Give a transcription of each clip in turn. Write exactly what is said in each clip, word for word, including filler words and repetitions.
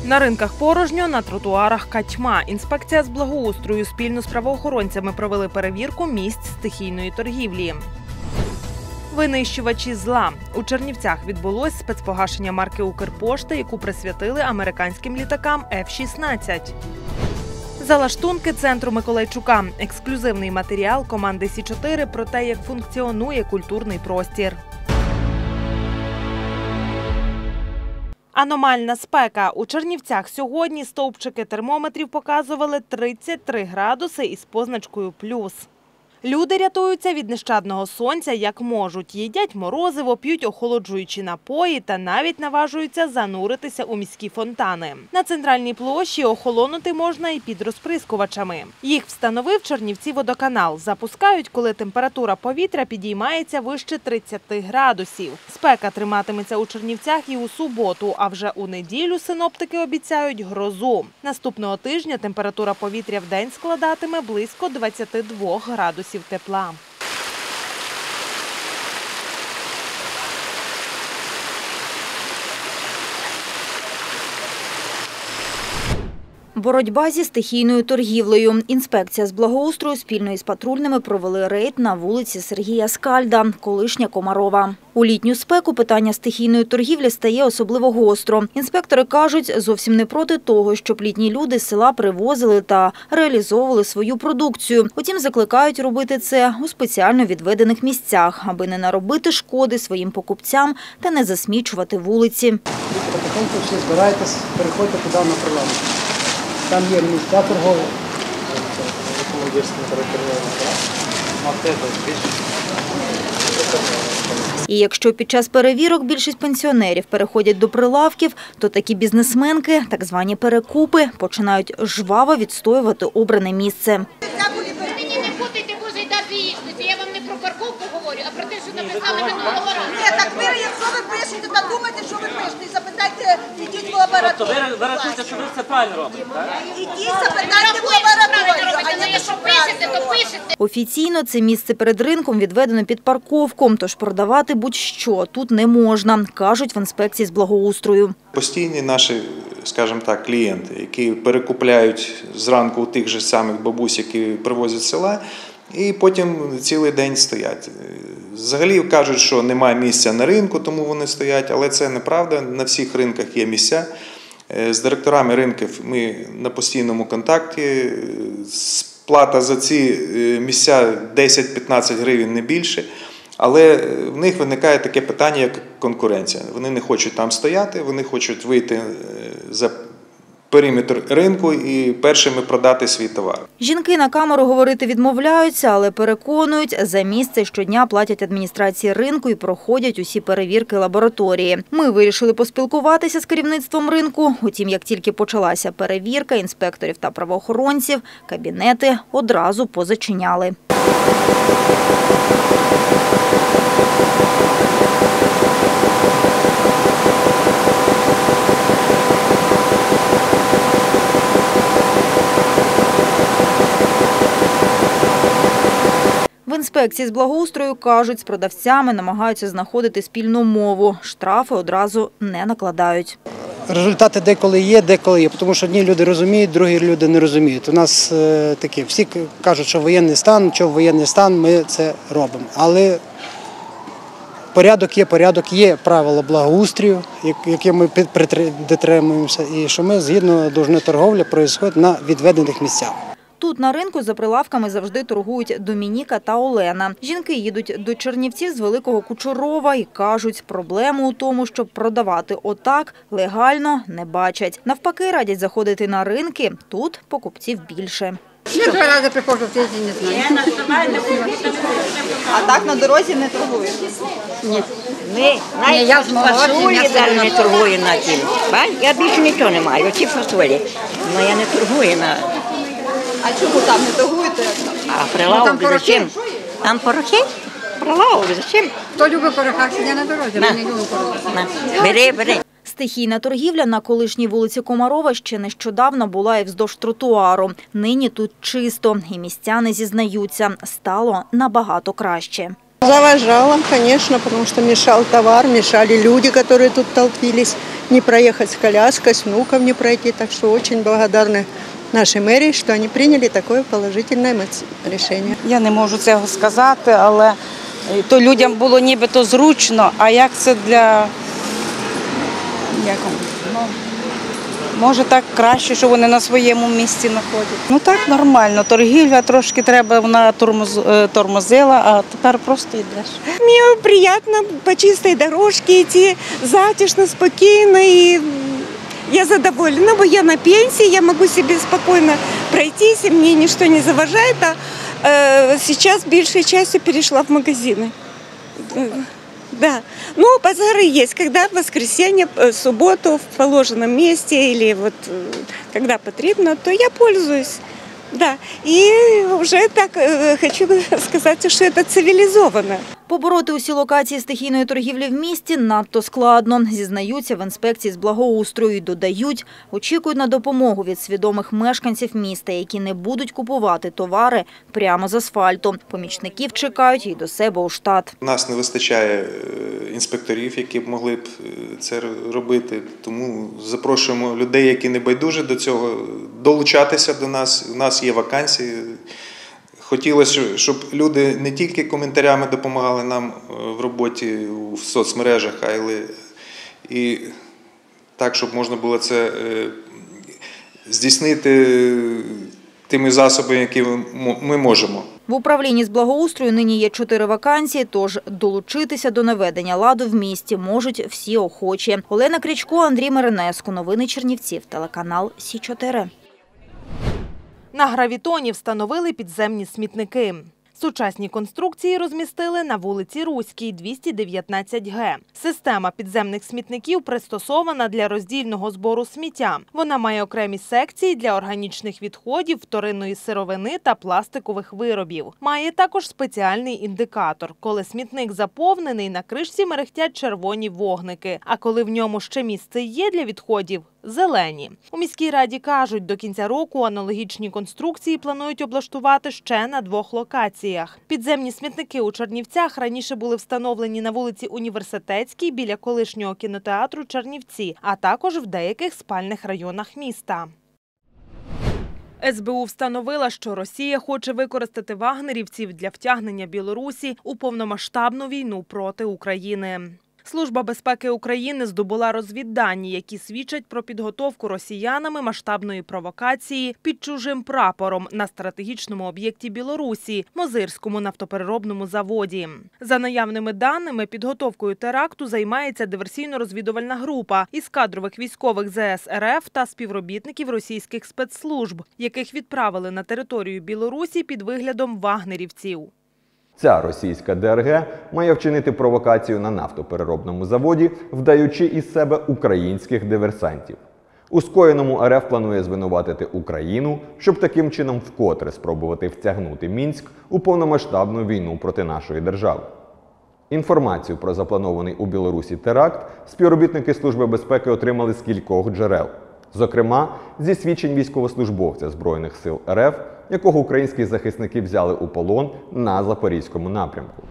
На ринках порожньо, на тротуарах катьма. Інспекція з благоустрою спільно з правоохоронцями провели перевірку місць стихійної торгівлі. Винищувачі зла. У Чернівцях відбулось спецпогашення марки «Укрпошта», яку присвятили американським літакам еф шістнадцять. Залаштунки центру Миколайчука. Ексклюзивний матеріал команди Сі чотири про те, як функціонує культурний простір. Аномальна спека. У Чернівцях сьогодні стовпчики термометрів показували тридцять три градуси із позначкою «плюс». Люди рятуються від нещадного сонця як можуть. Їдять морозиво, п'ють охолоджуючі напої та навіть наважуються зануритися у міські фонтани. На центральній площі охолонути можна і під розприскувачами. Їх встановив Чернівці-водоканал. Запускають, коли температура повітря підіймається вище тридцяти градусів. Спека триматиметься у Чернівцях і у суботу, а вже у неділю синоптики обіцяють грозу. Наступного тижня температура повітря вдень складатиме близько двадцяти двох градусів тепла. Боротьба зі стихійною торгівлею. Інспекція з благоустрою спільно із патрульними провели рейд на вулиці Сергія Скальда, колишня Комарова. У літню спеку питання стихійної торгівлі стає особливо гостро. Інспектори кажуть, зовсім не проти того, щоб літні люди з села привозили та реалізовували свою продукцію. Утім, закликають робити це у спеціально відведених місцях, аби не наробити шкоди своїм покупцям та не засмічувати вулиці. Потихеньку всі збирайтесь, переходьте туди на прилавок. Там є місця торгові. І якщо під час перевірок більшість пенсіонерів переходять до прилавків, то такі бізнесменки, так звані перекупи, починають жваво відстоювати обране місце. Ви мені не путайте, Боже, і дати їсти. Я вам не про парковку говорю, а про те, що написали на договорах. Ні, так ви, якщо ви пишете, то думайте, що ви пишете. І запитайте, ідіть в лабораторію. Тобто ви рахуєте, що ви це правильно робите, так? Ідіть, запитайте в лабораторію, а не Якщо пишете, то пишете. Офіційно це місце перед ринком відведено під парковку, тож продавати будь-що тут не можна, кажуть в інспекції з благоустрою. Постійні наші, скажімо так, клієнти, які перекупляють зранку у тих же самих бабусь, які привозять з села, і потім цілий день стоять. Взагалі кажуть, що немає місця на ринку, тому вони стоять, але це неправда. На всіх ринках є місця. З директорами ринків ми на постійному контакті. Плата за ці місця десять-п'ятнадцять гривень, не більше. Але в них виникає таке питання, як конкуренція. Вони не хочуть там стояти, вони хочуть вийти за периметр ринку і першими продати свій товар. Жінки на камеру говорити відмовляються, але переконують, за місце щодня платять адміністрації ринку і проходять усі перевірки лабораторії. Ми вирішили поспілкуватися з керівництвом ринку. Утім, як тільки почалася перевірка інспекторів та правоохоронців, кабінети одразу позачиняли. В інспекції з благоустрою кажуть, з продавцями намагаються знаходити спільну мову. Штрафи одразу не накладають. Результати деколи є, деколи є, тому що одні люди розуміють, другі люди не розуміють. У нас е, такі, всі кажуть, що воєнний стан, що воєнний стан, ми це робимо. Але порядок є, порядок є правила благоустрою, які ми дотримуємося, і що ми згідно довжини торговлі відбувається на відведених місцях. Тут на ринку за прилавками завжди торгують Домініка та Олена. Жінки їдуть до Чернівців з Великого Кучерова і кажуть, проблему у тому, щоб продавати отак, легально не бачать. Навпаки, радять заходити на ринки, тут покупців більше. Я два рази приходжу в тиждень, не знаю. А так на дорозі не торгуєш? Ні. Ні, Ні, я з фасолі зараз не торгую на тім. Я більше нічого не маю, ті фасолі. Але я не торгую на... А чому там не торгуєте? А прилавок зачем? Там порохи? Прилавок зачем? Хто любить порохах, сидя на дорозі, ми не любимо порохах. Бери, бери. Стихійна торгівля на колишній вулиці Комарова ще нещодавно була і вздовж тротуару. Нині тут чисто, і містяни зізнаються, стало набагато краще. Заважала, конечно, потому что мешал товар, мешали люди, которые тут толпились. Не проехать с коляской, с внуком не пройти. Так что очень благодарны нашій мерії, що вони прийняли таке положительне рішення. Я не можу цього сказати, але то людям було нібито зручно, а як це для, як, ну, може так краще, що вони на своєму місці знаходять. Ну так, нормально, торгівля трошки треба, вона тормоз, тормозила, а тепер просто йдеш. Мені приємно по чистій дорожці йти, затишно, спокійно і я задоволена, бо я на пенсії, я можу собі спокійно пройтись, і мені ніщо не заважає, а э, зараз більшою частину перейшла в магазини. Да. Ну, базары есть, когда в воскресенье, субботу в положенном месте или вот когда потребно, то я пользуюсь. Да. І вже так хочу сказати, що це цивілізовано. Побороти усі локації стихійної торгівлі в місті надто складно, зізнаються в інспекції з благоустрою і додають, очікують на допомогу від свідомих мешканців міста, які не будуть купувати товари прямо з асфальту. Помічників чекають і до себе у штат. У нас не вистачає інспекторів, які б могли б це робити, тому запрошуємо людей, які не байдужі до цього, долучатися до нас. У нас є вакансії. Хотілося, щоб люди не тільки коментарями допомагали нам в роботі в соцмережах, але і так, щоб можна було це здійснити тими засобами, які ми можемо. В управлінні з благоустрою нині є чотири вакансії, тож долучитися до наведення ладу в місті можуть всі охочі. Олена Крічко, Андрій Миринеску. Новини Чернівців. Телеканал Сі чотири. На гравітоні встановили підземні смітники. Сучасні конструкції розмістили на вулиці Руській, двісті дев'ятнадцять Г. Система підземних смітників пристосована для роздільного збору сміття. Вона має окремі секції для органічних відходів, вторинної сировини та пластикових виробів. Має також спеціальний індикатор. Коли смітник заповнений, на кришці мерехтять червоні вогники, а коли в ньому ще місце є для відходів – зелені. У міській раді кажуть, до кінця року аналогічні конструкції планують облаштувати ще на двох локаціях. Підземні смітники у Чернівцях раніше були встановлені на вулиці Університетській біля колишнього кінотеатру Чернівці, а також в деяких спальних районах міста. Ес Бе У встановила, що Росія хоче використати вагнерівців для втягнення Білорусі у повномасштабну війну проти України. Служба безпеки України здобула розвіддані, які свідчать про підготовку росіянами масштабної провокації під чужим прапором на стратегічному об'єкті Білорусі – Мозирському нафтопереробному заводі. За наявними даними, підготовкою теракту займається диверсійно-розвідувальна група із кадрових військових Зе Ес Ер Еф та співробітників російських спецслужб, яких відправили на територію Білорусі під виглядом вагнерівців. Ця російська Де Ер Ге має вчинити провокацію на нафтопереробному заводі, вдаючи із себе українських диверсантів. У скоєному Ер Еф планує звинуватити Україну, щоб таким чином вкотре спробувати втягнути Мінськ у повномасштабну війну проти нашої держави. Інформацію про запланований у Білорусі теракт співробітники Служби безпеки отримали з кількох джерел. Зокрема, зі свідчень військовослужбовця Збройних сил Ер Еф, якого українські захисники взяли у полон на Запорізькому напрямку.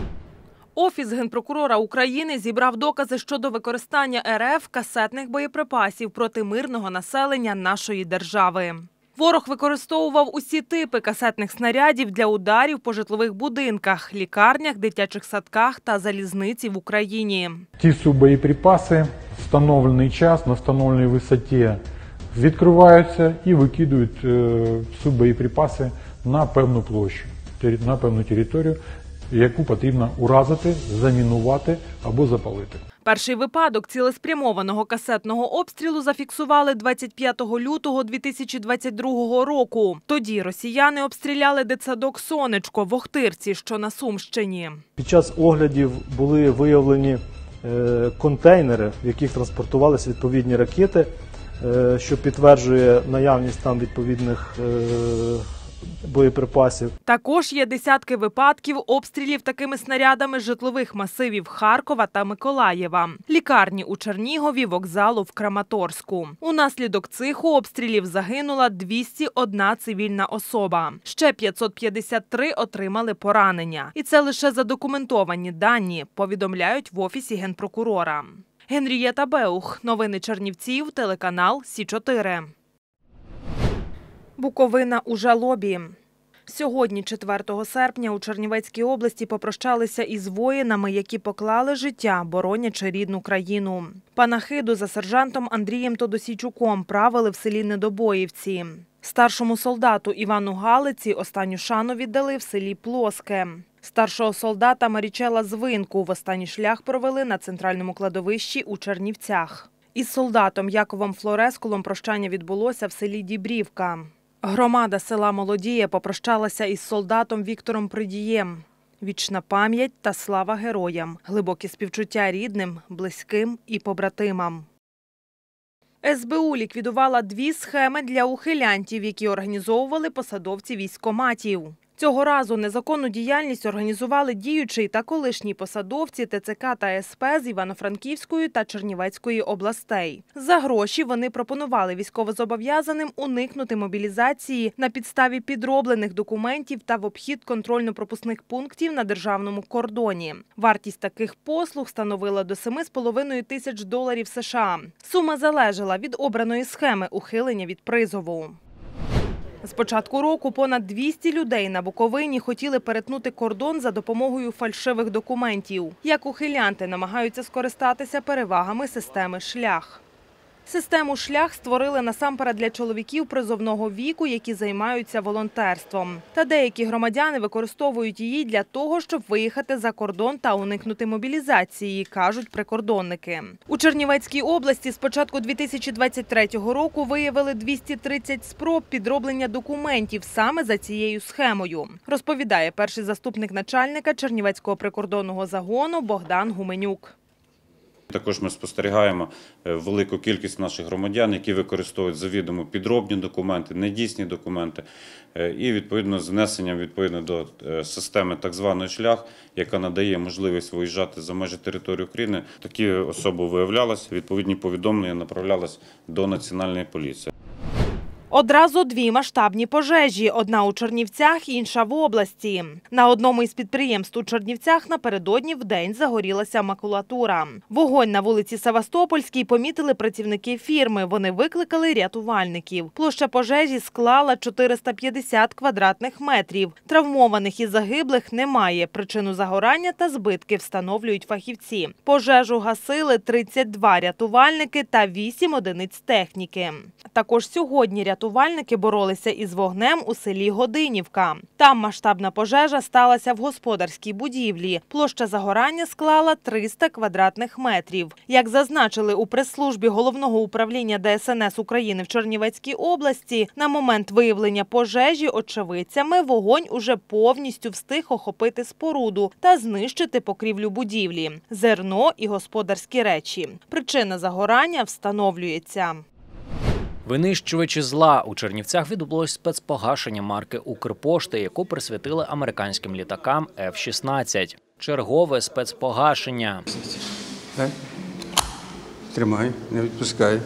Офіс Генпрокурора України зібрав докази щодо використання Ер Еф касетних боєприпасів проти мирного населення нашої держави. Ворог використовував усі типи касетних снарядів для ударів по житлових будинках, лікарнях, дитячих садках та залізниці в Україні. Ті суббоєприпаси, встановлений час на встановленій висоті, відкриваються і викидують суббоєприпаси на певну площу, на певну територію, яку потрібно уразити, замінувати або запалити. Перший випадок цілеспрямованого касетного обстрілу зафіксували двадцять п'ятого лютого дві тисячі двадцять другого року. Тоді росіяни обстріляли дитсадок «Сонечко» в Охтирці, що на Сумщині. Під час оглядів були виявлені контейнери, в яких транспортувалися відповідні ракети, що підтверджує наявність там відповідних боєприпасів. Також є десятки випадків обстрілів такими снарядами житлових масивів Харкова та Миколаєва, лікарні у Чернігові, вокзалу в Краматорську. Унаслідок цих обстрілів загинула двісті одна цивільна особа. Ще п'ятсот п'ятдесят три отримали поранення. І це лише задокументовані дані, повідомляють в Офісі Генпрокурора. Генрієта Беух. Новини Чернівців. Телеканал Сі чотири. Буковина у жалобі. Сьогодні, четвертого серпня, у Чернівецькій області попрощалися із воїнами, які поклали життя, боронячи рідну країну. Панахиду за сержантом Андрієм Тодосійчуком правили в селі Недобоївці. Старшому солдату Івану Галиці останню шану віддали в селі Плоске. Старшого солдата Марічела Звинку в останній шлях провели на центральному кладовищі у Чернівцях. Із солдатом Яковом Флорескулом прощання відбулося в селі Дібрівка. Громада села Молодіє попрощалася із солдатом Віктором Придієм. Вічна пам'ять та слава героям, глибокі співчуття рідним, близьким і побратимам. Ес Бе У ліквідувала дві схеми для ухилянтів, які організовували посадовці військкоматів. Цього разу незаконну діяльність організували діючий та колишні посадовці Те Це Ка та Ес Пе з Івано-Франківської та Чернівецької областей. За гроші вони пропонували військовозобов'язаним уникнути мобілізації на підставі підроблених документів та в обхід контрольно-пропускних пунктів на державному кордоні. Вартість таких послуг становила до семи з половиною тисяч доларів США. Сума залежала від обраної схеми ухилення від призову. З початку року понад двісті людей на Буковині хотіли перетнути кордон за допомогою фальшивих документів. Як ухилянти намагаються скористатися перевагами системи «Шлях». Систему «Шлях» створили насамперед для чоловіків призовного віку, які займаються волонтерством. Та деякі громадяни використовують її для того, щоб виїхати за кордон та уникнути мобілізації, кажуть прикордонники. У Чернівецькій області з початку дві тисячі двадцять третього року виявили двісті тридцять спроб підроблення документів саме за цією схемою, розповідає перший заступник начальника Чернівецького прикордонного загону Богдан Гуменюк. Також ми спостерігаємо велику кількість наших громадян, які використовують завідомо підробні документи, недійсні документи і відповідно з внесенням відповідно до системи так званої «Шлях», яка надає можливість виїжджати за межі території України. Такі особи виявлялися, відповідні повідомлення направлялись до Національної поліції. Одразу дві масштабні пожежі – одна у Чернівцях, інша в області. На одному із підприємств у Чернівцях напередодні вдень загорілася макулатура. Вогонь на вулиці Севастопольській помітили працівники фірми. Вони викликали рятувальників. Площа пожежі склала чотириста п'ятдесят квадратних метрів. Травмованих і загиблих немає. Причину загорання та збитки встановлюють фахівці. Пожежу гасили тридцять два рятувальники та вісім одиниць техніки. Також сьогодні рятувальники боролися із вогнем у селі Годинівка. Там масштабна пожежа сталася в господарській будівлі. Площа загорання склала триста квадратних метрів. Як зазначили у прес-службі Головного управління Де Ес Ен Ес України в Чернівецькій області, на момент виявлення пожежі очевидцями вогонь уже повністю встиг охопити споруду та знищити покрівлю будівлі, зерно і господарські речі. Причина загорання встановлюється. Винищувачі зла. У Чернівцях відбулось спецпогашення марки «Укрпошти», яку присвятили американським літакам Еф шістнадцять. Чергове спецпогашення. Так. Тримай, не відпускай.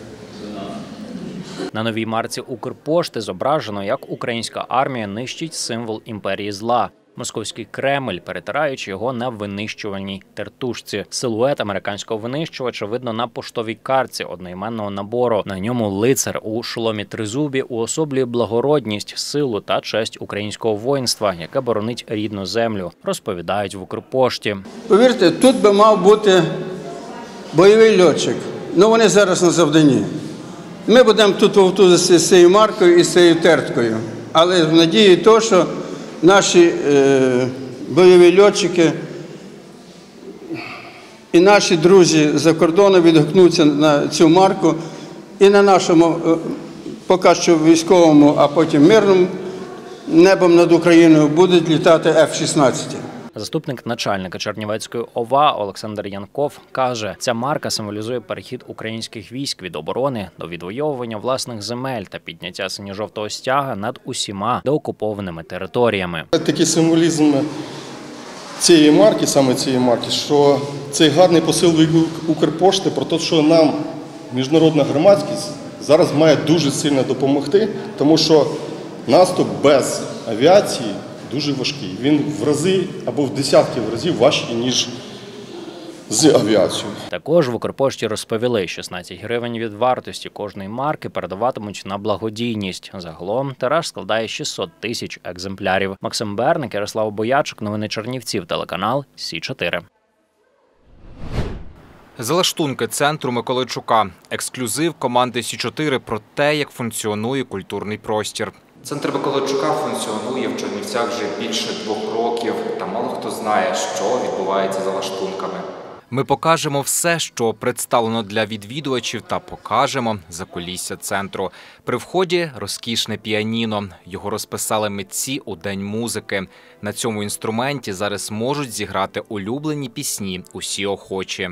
На новій марці «Укрпошти» зображено, як українська армія нищить символ імперії зла. Московський Кремль, перетираючи його на винищувальній тертушці. Силует американського винищувача видно на поштовій картці одноіменного набору. На ньому лицар у шоломі тризубі уособлює благородність, силу та честь українського воїнства, яке боронить рідну землю, розповідають в Укрпошті. Повірте, тут би мав бути бойовий льотчик. Ну вони зараз на завданні. Ми будемо тут вовтузитися з цією маркою і з цією терткою. Але в надії того, що наші е, бойові льотчики і наші друзі за кордоном відгукнуться на цю марку і на нашому, е, поки що військовому, а потім мирному небом над Україною будуть літати Еф шістнадцять. Заступник начальника Чернівецької ОВА Олександр Янков каже, ця марка символізує перехід українських військ від оборони до відвоювання власних земель та підняття синьо-жовтого стяга над усіма деокупованими територіями. Такий символізм цієї марки, саме цієї марки, що цей гарний посил від Укрпошти про те, що нам міжнародна громадськість зараз має дуже сильно допомогти, тому що наступ без авіації дуже важкий. Він в рази або в десятків разів важчий, ніж з авіацією. Також в Укрпошті розповіли, шістнадцять гривень від вартості кожної марки передаватимуть на благодійність. Загалом тираж складає шістсот тисяч екземплярів. Максим Берник, Ярослав Боячук, новини Чернівців, телеканал Сі чотири. Залаштунки центру Миколайчука. Ексклюзив команди Сі чотири про те, як функціонує культурний простір. Центр Миколайчука функціонує в Чернівцях вже більше двох років, та мало хто знає, що відбувається за лаштунками. Ми покажемо все, що представлено для відвідувачів, та покажемо закулісся центру. При вході розкішне піаніно. Його розписали митці у День музики. На цьому інструменті зараз можуть зіграти улюблені пісні усі охочі.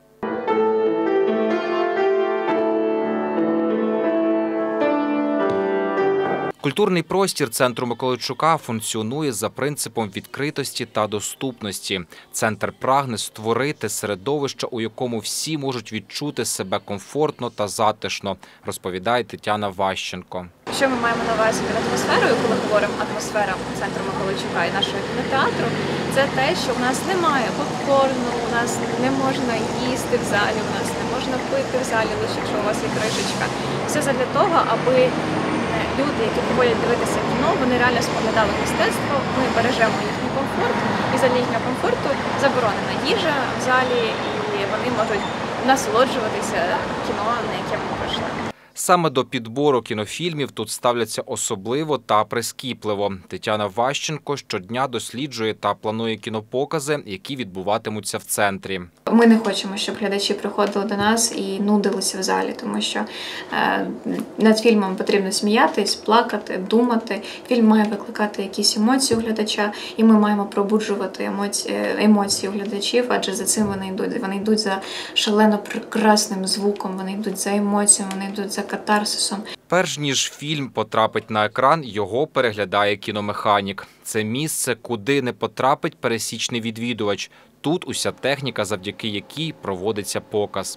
Культурний простір центру Миколайчука функціонує за принципом відкритості та доступності. Центр прагне створити середовище, у якому всі можуть відчути себе комфортно та затишно, розповідає Тетяна Ващенко. Що ми маємо на увазі під атмосферою, коли говоримо атмосфера центру Миколайчука і нашого кінотеатру, це те, що в нас немає попкорну, у нас не можна їсти в залі, у нас не можна пити в залі, лише якщо у вас є кришечка. Все задля того, аби люди, які приходять дивитися кіно, вони реально споглядали мистецтво, ми бережемо їхній комфорт, і задля їхнього комфорту заборонена їжа в залі, і вони можуть насолоджуватися кіно, на яке ми прийшли. Саме до підбору кінофільмів тут ставляться особливо та прискіпливо. Тетяна Ващенко щодня досліджує та планує кінопокази, які відбуватимуться в центрі. Ми не хочемо, щоб глядачі приходили до нас і нудилися в залі, тому що е, над фільмом потрібно сміятись, плакати, думати. Фільм має викликати якісь емоції у глядача, і ми маємо пробуджувати емоції, емоції у глядачів, адже за цим вони йдуть. Вони йдуть за шалено прекрасним звуком, вони йдуть за емоціями, вони йдуть за катарсисом. Перш ніж фільм потрапить на екран, його переглядає кіномеханік. Це місце, куди не потрапить пересічний відвідувач. Тут уся техніка, завдяки якій проводиться показ.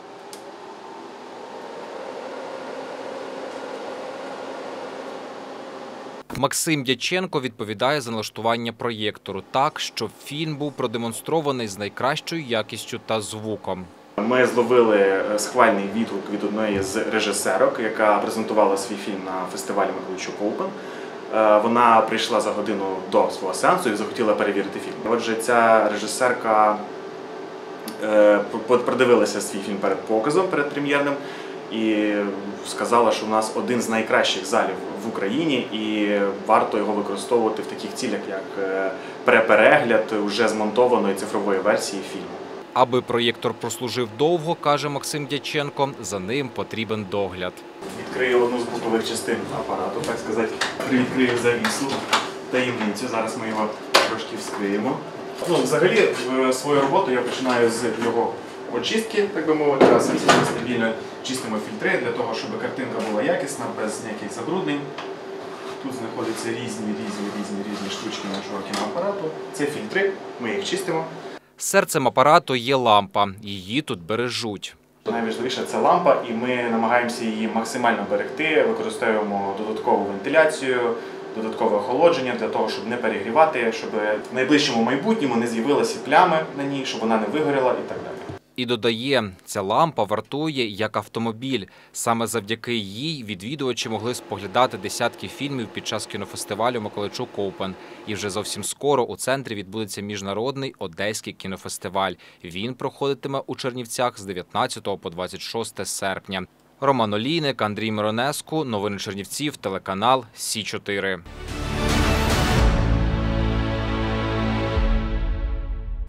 Максим Дяченко відповідає за налаштування проєктору так, щоб фільм був продемонстрований з найкращою якістю та звуком. Ми зловили схвальний відгук від одної з режисерок, яка презентувала свій фільм на фестивалі Миколайчук Open. Вона прийшла за годину до свого сеансу і захотіла перевірити фільм. Отже, ця режисерка продивилася свій фільм перед показом, перед прем'єрним, і сказала, що у нас один з найкращих залів в Україні і варто його використовувати в таких цілях, як переперегляд уже змонтованої цифрової версії фільму. Аби проєктор прослужив довго, каже Максим Дяченко, за ним потрібен догляд. Відкрию одну з бокових частин апарату, так сказати, привідкрию завісу, таємницю, зараз ми його трошки вскриємо. Ну, взагалі, свою роботу я починаю з його очистки, так би мовити, раз ми стабільно чистимо фільтри для того, щоб картинка була якісна, без ніяких забруднень. Тут знаходяться різні, різні, різні, різні штучки нашого кіноапарату. Це фільтри, ми їх чистимо. Серцем апарату є лампа, її тут бережуть. Найважливіше – це лампа, і ми намагаємося її максимально берегти, використовуємо додаткову вентиляцію, додаткове охолодження для того, щоб не перегрівати, щоб в найближчому майбутньому не з'явилися плями на ній, щоб вона не вигоріла і так далі. І додає, ця лампа вартує як автомобіль. Саме завдяки їй відвідувачі могли споглядати десятки фільмів під час кінофестивалю Миколайчук Open. І вже зовсім скоро у центрі відбудеться міжнародний Одеський кінофестиваль. Він проходитиме у Чернівцях з дев'ятнадцятого по двадцять шосте серпня. Роман Олійник, Андрій Миронеску, новини Чернівців, телеканал Сі чотири.